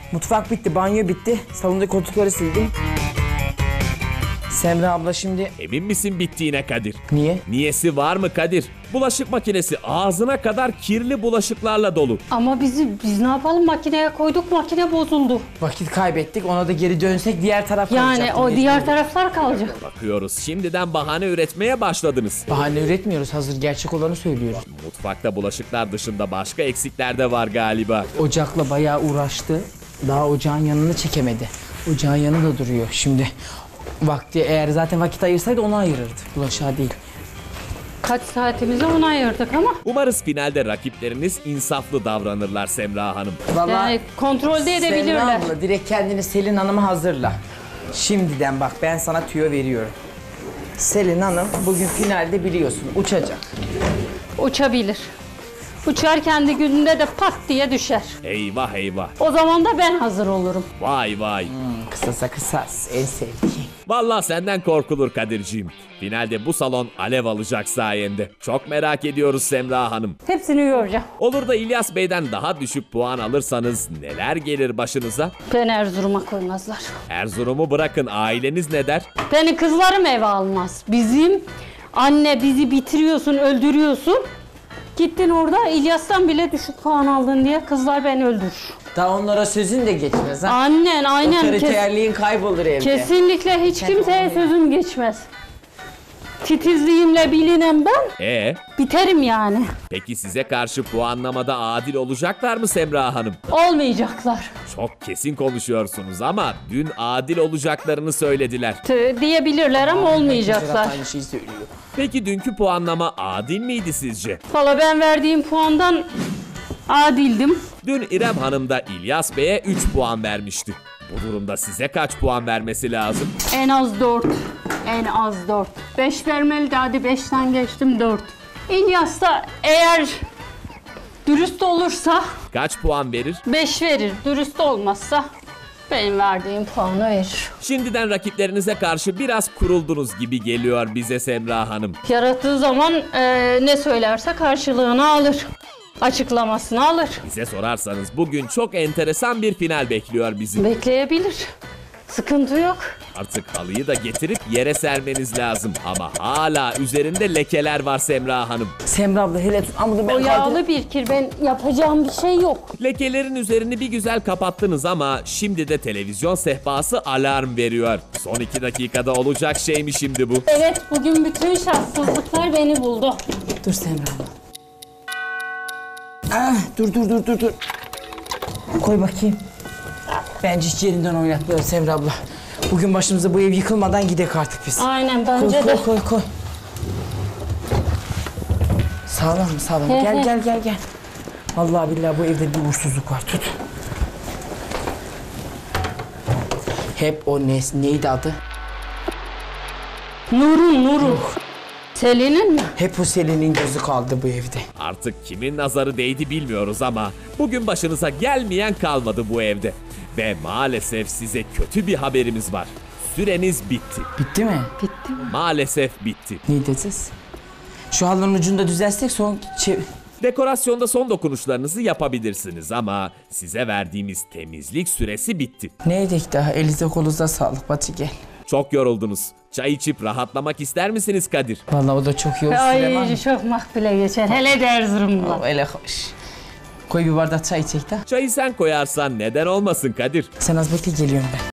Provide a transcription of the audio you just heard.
Mutfak bitti, banyo bitti. Salondaki koltukları sildim. Semra abla şimdi... Emin misin bittiğine Kadir? Niye? Niyesi var mı Kadir? Bulaşık makinesi ağzına kadar kirli bulaşıklarla dolu. Ama biz ne yapalım, makineye koyduk, makine bozuldu. Vakit kaybettik, ona da geri dönsek diğer taraf Yani kalacaktı. o diğer taraflar kalacak. Bakıyoruz şimdiden bahane üretmeye başladınız. Bahane üretmiyoruz, hazır gerçek olanı söylüyoruz. Mutfakta bulaşıklar dışında başka eksikler de var galiba. Ocakla bayağı uğraştı. Daha ocağın yanını çekemedi. Ocağın yanı da duruyor şimdi. Vakti eğer zaten vakit ayırsaydı ona ayırırdı. Bulaşığa değil. Kaç saatimizi ona ayırdık ama. Umarız finalde rakipleriniz insaflı davranırlar Semra Hanım. Vallahi Yani kontrolde edebilirler. Semra abla direkt kendini Selin Hanım'a hazırla. Şimdiden bak ben sana tüyo veriyorum. Selin Hanım bugün finalde biliyorsun uçacak. Uçabilir. Uçar, kendi gününde de pat diye düşer. Eyvah eyvah. O zaman da ben hazır olurum. Vay vay. Kısasa kısas en sevdiğim. Vallahi senden korkulur Kadirciğim. Finalde bu salon alev alacak sayende. Çok merak ediyoruz Semra Hanım. Hepsini göreceğim. Olur da İlyas Bey'den daha düşük puan alırsanız neler gelir başınıza? Beni Erzurum'a koymazlar. Erzurum'u bırakın, aileniz ne der? Beni kızlarım eve almaz. Bizim anne bizi bitiriyorsun, öldürüyorsun. Gittin orada İlyas'tan bile düşük puan aldın diye kızlar beni öldürür. Daha onlara sözün de geçmez ha. Aynen. Otoriterliğin kaybolur evde. Kesinlikle hiç kimseye sözüm geçmez. Titizliğimle bilinen ben biterim yani. Peki size karşı puanlamada adil olacaklar mı Semra Hanım? Olmayacaklar Çok kesin konuşuyorsunuz ama dün adil olacaklarını söylediler. diyebilirler ama olmayacaklar. Aynı şeyi söylüyor. Peki dünkü puanlama adil miydi sizce? Valla ben verdiğim puandan adildim. Dün İrem Hanım da İlyas Bey'e 3 puan vermişti. Bu durumda size kaç puan vermesi lazım? En az 4. En az 4. 5 vermeliydi, hadi 5'ten geçtim 4. İlyas da eğer dürüst olursa Kaç puan verir? 5 verir. Dürüst olmazsa benim verdiğim puanı verir. Şimdiden rakiplerinize karşı biraz kuruldunuz gibi geliyor bize Semra Hanım. Yarattığı zaman ne söylerse karşılığını alır. Açıklamasını alır. Bize sorarsanız bugün çok enteresan bir final bekliyor bizi. Bekleyebilir. Sıkıntı yok. Artık halıyı da getirip yere sermeniz lazım. Ama hala üzerinde lekeler var Semra Hanım. Semra abla hele tut. Ama ben O yağlı bir kir, ben yapacağım bir şey yok. Lekelerin üzerini bir güzel kapattınız ama şimdi de televizyon sehpası alarm veriyor. Son 2 dakikada olacak şey mi şimdi bu? Evet, bugün bütün şanssızlıklar beni buldu. Dur Semra abla. Dur. Koy bakayım. Bence hiç yerinden oynatmıyor Semra abla. Bugün başımıza bu ev yıkılmadan gidek artık biz. Aynen, bence de. Koy. Sağlam mı sağlam? Gel. Vallahi billahi bu evde bir uğursuzluk var. Tut. Hep o neydi adı? Nur'un. Selin'in mi? Hep o Selin'in gözü kaldı bu evde. Artık kimin nazarı değdi bilmiyoruz ama bugün başınıza gelmeyen kalmadı bu evde. Ve maalesef size kötü bir haberimiz var. Süreniz bitti. Bitti mi? Bitti mi? Maalesef bitti. Ne diyeceğiz? Şu halının ucunu da düzelsek son... Dekorasyonda son dokunuşlarınızı yapabilirsiniz ama size verdiğimiz temizlik süresi bitti. Ne edik daha? Elinize kolunuza sağlık Batı gel. Çok yoruldunuz. Çay içip rahatlamak ister misiniz Kadir? Vallahi o da çok iyi oldu Süleyman. Ay, çok makbule geçer. Hele de Erzurum'da. Öyle hoş. Koy bir bardak çay içek de. Çayı sen koyarsan neden olmasın Kadir? Sen az bekle geliyorum ben.